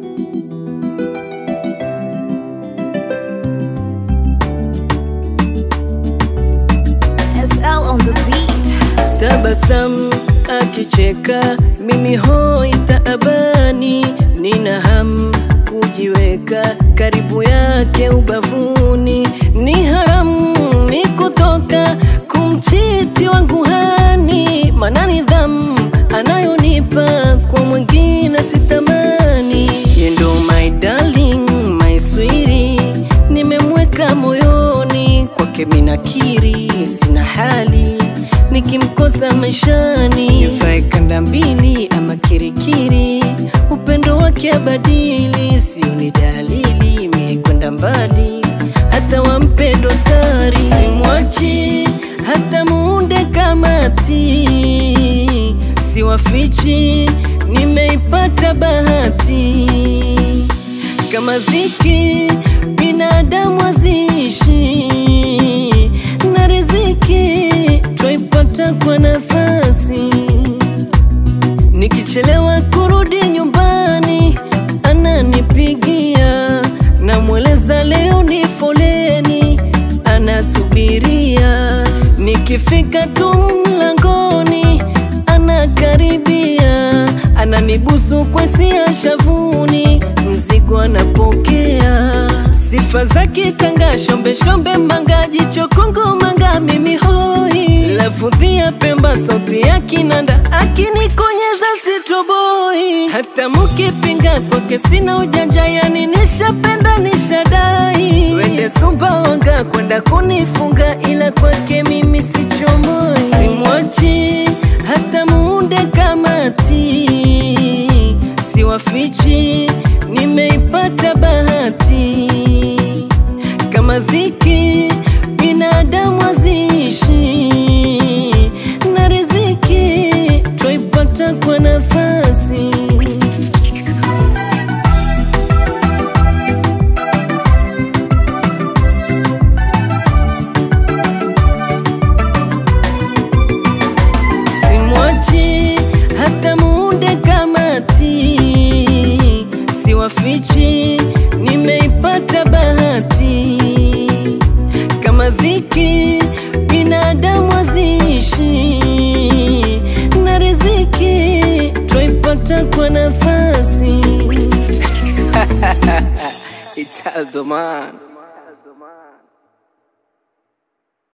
SL on the beat. Tabasamu akicheka, mimi hoi taabani, nina hamu kujiweka karibu yake ubavuni. Ni haramu ni kutoka kumchiti wangu hani, maana nidhamu anayonipa kwa mwingine sitamani. Yendo my darling, my sweetie, nimemweka moyoni, kwake minakiri sina hali, nikimkosa maishani nivae kanda mbili ama kirikiri. Upendo wake abadili, sioni dalili mie kwenda mbali, hata wampe dosari simwachi, hata muunde kamati siwafichi, nimeipata bahati. Kama dhiki binadamu aziishi, na riziki twaipata kwa nafasi. Nikichelewa kurudi nyumbani ananipigia, namweleza leo ni foleni anasubiria. Nikifika tu mlangoni anakaribia, ananibusu kwa sia shavuni, mzigo anapokea. Sifa zake tanga shombe shombe manga, jicho Kongo manga, mimi hoi lafudhi ya Pemba, sauti ya kinanda akinikonyeza sitoboi. Hata mukipinga kwake sina ujanja, yani nishapenda nishadai. Wende Sumbawanga kwenda kunifunga, ila kwake mimi sichomoi. Simwachi hata muunde kamati siwafichi, nimeipata bahati. Kama dhiki binadamu aziishi, na riziki twaipata kwa nafasi. Simwachi hata muunde kamati siwafichi, nimeipata bahati. Kama dhiki binadamu aziishi, na riziki twaipata kwa nafasi. It's Aldo man.